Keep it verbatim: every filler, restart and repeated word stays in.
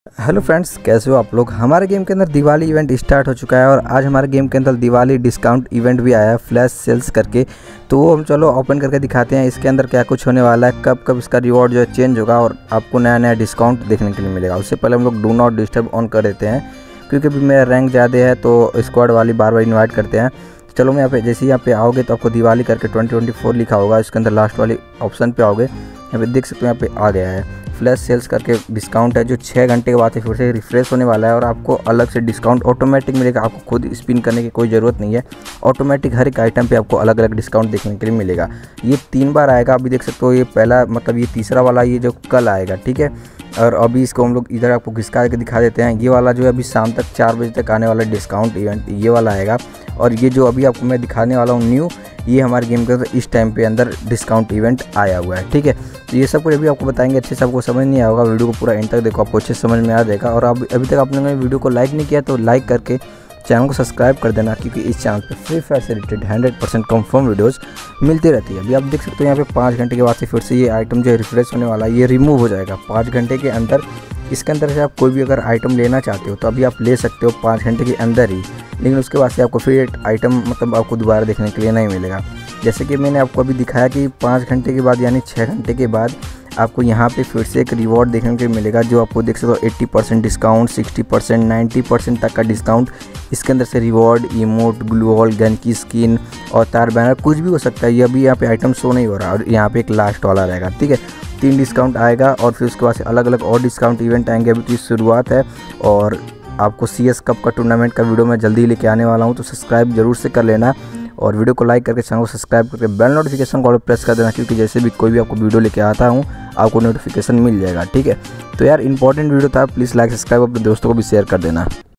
Hello friends, कैसे हो आप लोग। हमारे गेम के अंदर दिवाली इवेंट स्टार्ट हो चुका है और आज हमारे गेम के अंदर दिवाली डिस्काउंट इवेंट भी आया है फ्लैश सेल्स करके। तो वो हम चलो ओपन करके दिखाते हैं इसके अंदर क्या कुछ होने वाला है, कब कब इसका रिवॉर्ड जो है चेंज होगा और आपको नया नया डिस्काउंट देखने के लिए मिलेगा। उससे पहले हम लोग डू नॉट डिस्टर्ब ऑन कर देते हैं क्योंकि अभी मेरा रैंक ज़्यादा है तो स्क्वाड वाली बार बार इन्वाइट करते हैं। चलो मैं यहाँ पे जैसे ही यहाँ पे आओगे तो आपको दिवाली करके ट्वेंटी ट्वेंटी फोर लिखा होगा, इसके अंदर लास्ट वाली ऑप्शन पे आओगे, यहाँ पे देख सकते हो यहाँ पे आ गया है फ्लैश सेल्स करके डिस्काउंट है जो छः घंटे के बाद फिर से रिफ्रेश होने वाला है और आपको अलग से डिस्काउंट ऑटोमेटिक मिलेगा। आपको खुद स्पिन करने की कोई ज़रूरत नहीं है, ऑटोमेटिक हर एक आइटम पे आपको अलग अलग डिस्काउंट देखने के लिए मिलेगा। ये तीन बार आएगा, अभी देख सकते हो ये पहला मतलब ये तीसरा वाला ये जो कल आएगा, ठीक है। और अभी इसको हम लोग इधर आपको घिसका के दिखा देते हैं। ये वाला जो है अभी शाम तक चार बजे तक आने वाला डिस्काउंट इवेंट ये वाला आएगा। और ये जो अभी आपको मैं दिखाने वाला हूँ न्यू, ये हमारे गेम के अंदर इस टाइम पे अंदर डिस्काउंट इवेंट आया हुआ है, ठीक है। तो ये सब कुछ अभी आपको बताएंगे, अच्छे से आपको समझ नहीं आएगा, वीडियो को पूरा एंड तक देखो, आपको अच्छे समझ में आ जाएगा। और अब अभी तक आपने वीडियो को लाइक नहीं किया तो लाइक करके चैनल को सब्सक्राइब कर देना क्योंकि इस चैनल पे फ्री फायर से related hundred percent confirm videos मिलती रहती है। अभी आप देख सकते हो यहाँ पे पाँच घंटे के बाद से फिर से ये आइटम जो है रिफ्रेश होने वाला है, ये रिमूव हो जाएगा पाँच घंटे के अंदर। इसके अंदर से आप कोई भी अगर आइटम लेना चाहते हो तो अभी आप ले सकते हो पाँच घंटे के अंदर ही, लेकिन उसके बाद से आपको फिर आइटम मतलब आपको दोबारा देखने के लिए नहीं मिलेगा। जैसे कि मैंने आपको अभी दिखाया कि पाँच घंटे के बाद यानी छः घंटे के बाद आपको यहाँ पे फिर से एक रिवॉर्ड देखने के लिए मिलेगा जो आपको देख सकते हो अस्सी परसेंट डिस्काउंट, साठ परसेंट, नब्बे परसेंट तक का डिस्काउंट। इसके अंदर से reward, emote, glue wall, gun की स्किन और तार बैनर कुछ भी हो सकता है। ये अभी यहाँ पे आइटम शो नहीं हो रहा और यहाँ पे एक लास्ट वाला रहेगा, ठीक है। तीन डिस्काउंट आएगा और फिर उसके बाद से अलग अलग और डिस्काउंट इवेंट आएंगे। अभी तो शुरुआत है और आपको सी एस कप का टूर्नामेंट का वीडियो मैं जल्दी लेके आने वाला हूँ, तो सब्सक्राइब जरूर से कर लेना और वीडियो को लाइक करके चैनल को सब्सक्राइब करके बेल नोटिफिकेशन को प्रेस कर देना क्योंकि जैसे भी कोई भी आपको वीडियो लेके आता हूँ आपको नोटिफिकेशन मिल जाएगा, ठीक है। तो यार इंपॉर्टेंट वीडियो था, प्लीज़ लाइक सब्सक्राइब अपने दोस्तों को भी शेयर कर देना।